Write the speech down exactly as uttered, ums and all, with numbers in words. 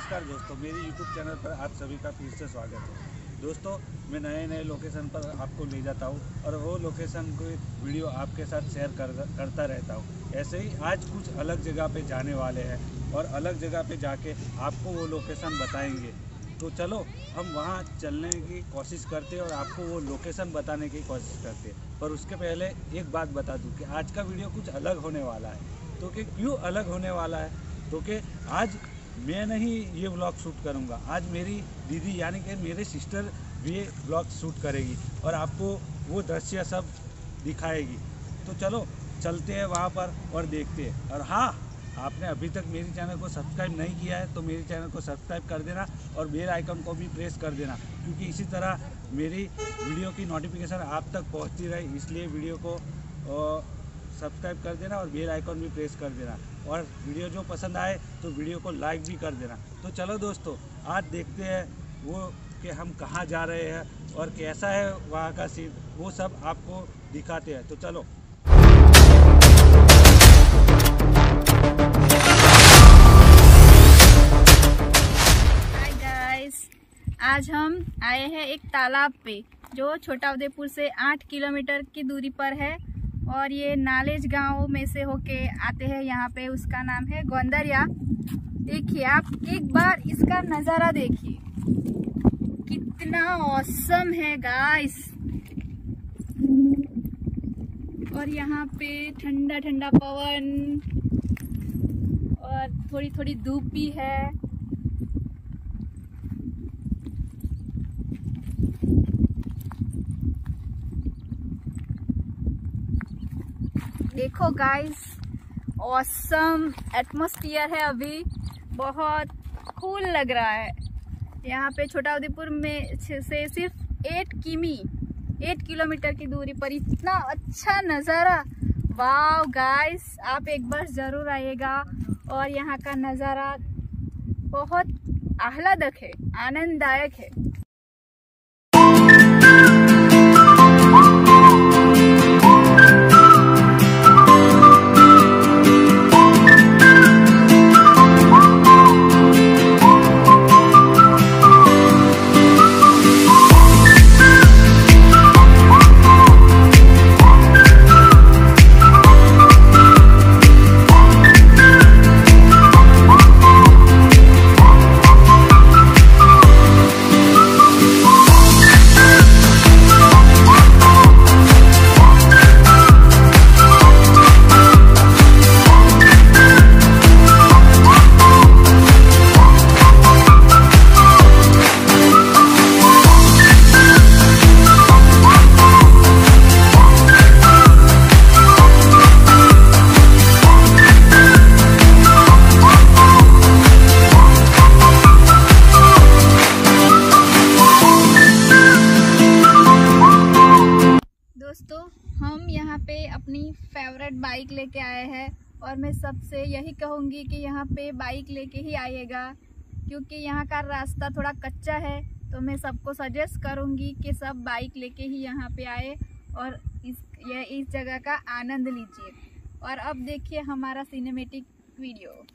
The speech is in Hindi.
नमस्कार दोस्तों, मेरी यूट्यूब चैनल पर आप सभी का फिर से स्वागत है। दोस्तों, मैं नए नए लोकेशन पर आपको ले जाता हूँ और वो लोकेशन को वीडियो आपके साथ शेयर कर करता रहता हूँ। ऐसे ही आज कुछ अलग जगह पे जाने वाले हैं और अलग जगह पे जाके आपको वो लोकेशन बताएंगे। तो चलो हम वहाँ चलने की कोशिश करते हैं और आपको वो लोकेशन बताने की कोशिश करते हैं। पर उसके पहले एक बात बता दूँ कि आज का वीडियो कुछ अलग होने वाला है। तो कि क्यों अलग होने वाला है, तो कि आज मैं नहीं ये व्लॉग शूट करूँगा, आज मेरी दीदी यानी कि मेरे सिस्टर भी व्लॉग शूट करेगी और आपको वो दृश्य सब दिखाएगी। तो चलो चलते हैं वहाँ पर और देखते हैं। और हाँ, आपने अभी तक मेरे चैनल को सब्सक्राइब नहीं किया है तो मेरे चैनल को सब्सक्राइब कर देना और बेल आइकन को भी प्रेस कर देना, क्योंकि इसी तरह मेरी वीडियो की नोटिफिकेशन आप तक पहुँचती रहे। इसलिए वीडियो को सब्सक्राइब कर देना और बेल आइकन भी प्रेस कर देना, और वीडियो जो पसंद आए तो वीडियो को लाइक भी कर देना। तो चलो दोस्तों, आज देखते हैं वो कि हम कहाँ जा रहे हैं और कैसा है वहाँ का सीन, वो सब आपको दिखाते हैं। तो चलो। हाय गाइस, आज हम आए हैं एक तालाब पे जो छोटा उदयपुर से आठ किलोमीटर की दूरी पर है और ये नालेज गांव में से होके आते हैं यहाँ पे। उसका नाम है गोंदरिया। देखिए, आप एक बार इसका नज़ारा देखिए, कितना औसम है गाइस। और यहाँ पे ठंडा ठंडा पवन और थोड़ी थोड़ी धूप भी है। देखो गाइस, ऑसम एटमॉस्फेयर है, अभी बहुत कूल लग रहा है। यहाँ पे छोटा उदयपुर में से सिर्फ एट किमी एट किलोमीटर की दूरी पर इतना अच्छा नज़ारा। वाव गाइस, आप एक बार ज़रूर आइएगा और यहाँ का नज़ारा बहुत आह्लादक है, आनंददायक है। दोस्तों, हम यहाँ पे अपनी फेवरेट बाइक लेके आए हैं और मैं सबसे यही कहूँगी कि यहाँ पे बाइक लेके ही आइएगा, क्योंकि यहाँ का रास्ता थोड़ा कच्चा है। तो मैं सबको सजेस्ट करूँगी कि सब बाइक लेके ही यहाँ पे आए और इस ये इस जगह का आनंद लीजिए। और अब देखिए हमारा सिनेमैटिक वीडियो।